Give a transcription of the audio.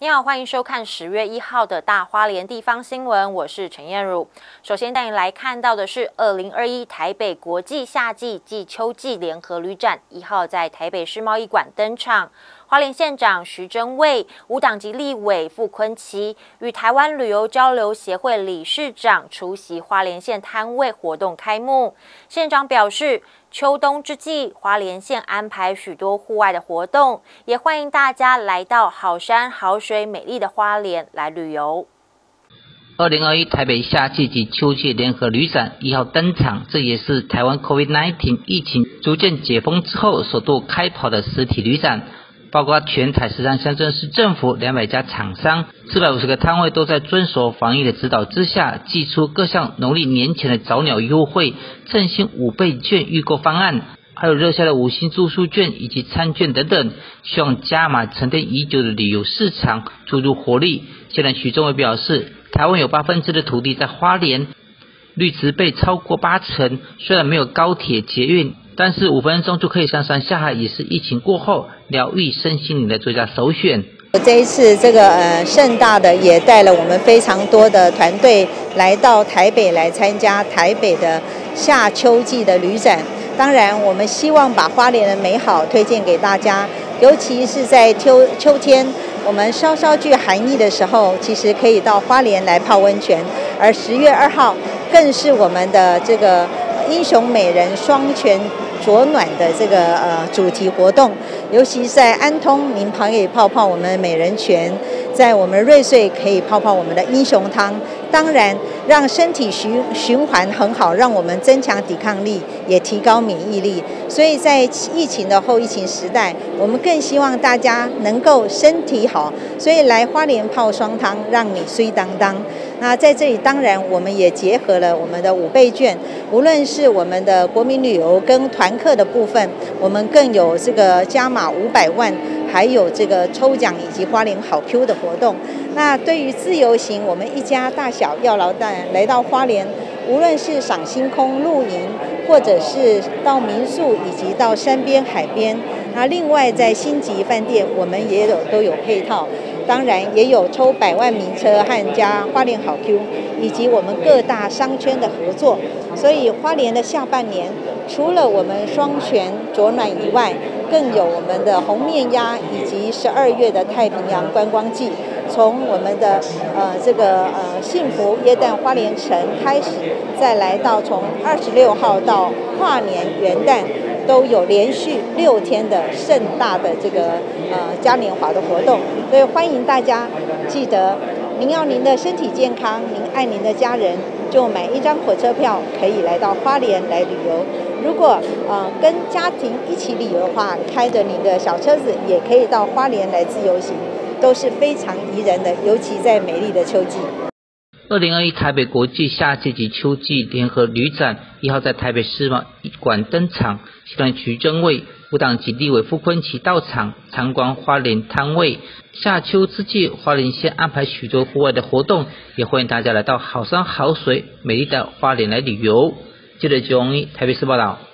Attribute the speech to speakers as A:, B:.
A: 你好，欢迎收看10月1号的大花莲地方新闻，我是陈燕茹。首先带你来看到的是2021台北国际夏季暨秋季联合旅展1号在台北世贸易馆登场。花莲县长徐榛蔚、无党籍立委傅崑萁与台湾旅游交流协会理事长出席花莲县摊位活动开幕。县长表示，秋冬之际，花莲县安排许多户外的活动，也欢迎大家来到好山好水美丽的花莲来旅游。
B: 2021台北夏季及秋季联合旅展1号登场，这也是台湾 COVID-19 疫情逐渐解封之后首度开跑的实体旅展。包括全台13乡镇市政府200家厂商450个摊位都在遵守防疫的指导之下，祭出各项农历年前的早鸟优惠、振兴5倍券预购方案，还有热销的5星住宿券以及餐券等等，希望加码沉淀已久的旅游市场注入活力。县长徐榛蔚表示，台湾有1/8的土地在花莲，绿植被超过80%，虽然没有高铁捷运，但是5分钟就可以上山下海，也是疫情过后疗愈身心灵的最佳首选。
C: 这一次这个盛大的也带了我们非常多的团队来到台北来参加台北的夏秋季的旅展。当然，我们希望把花莲的美好推荐给大家，尤其是在秋天，我们稍稍具寒意的时候，其实可以到花莲来泡温泉。而10月2号更是我们的这个英雄美人双泉着暖的这个主题活动，尤其在安通，您可以泡泡我们的美人泉；在我们瑞穗可以泡泡我们的英雄汤。当然，让身体循环很好，让我们增强抵抗力，也提高免疫力。所以在疫情的后疫情时代，我们更希望大家能够身体好，所以来花莲泡双汤，让你水当当。那在这里，当然我们也结合了我们的5倍券，无论是我们的国民旅游跟团客的部分，我们更有这个加码500万，还有这个抽奖以及花莲好 Q 的活动。那对于自由行，我们一家大小要来到花莲，无论是赏星空、露营，或者是到民宿以及到山边海边。那另外在星级饭店，我们也都有配套。当然也有抽100万名车和加花莲好 Q， 以及我们各大商圈的合作。所以花莲的下半年，除了我们双泉着暖以外，更有我们的红面鸭以及12月的太平洋观光季。从我们的幸福耶诞花莲城开始，再来到从26号到跨年元旦，都有连续6天的盛大的这个嘉年华的活动。所以欢迎大家记得，您要您的身体健康，您爱您的家人，就买1张火车票，可以来到花莲来旅游。如果跟家庭一起旅游的话，开着您的小车子也可以到花莲来自由行，都是非常宜人的，尤其在美丽的秋季。
B: 2021台北国际夏季及秋季联合旅展1号在台北世贸易馆登场，县长徐榛蔚、无党籍立委傅崑萁到场参观花莲摊位。夏秋之际，花莲县安排许多户外的活动，也欢迎大家来到好山好水美丽的花莲来旅游。记者901台北市报道。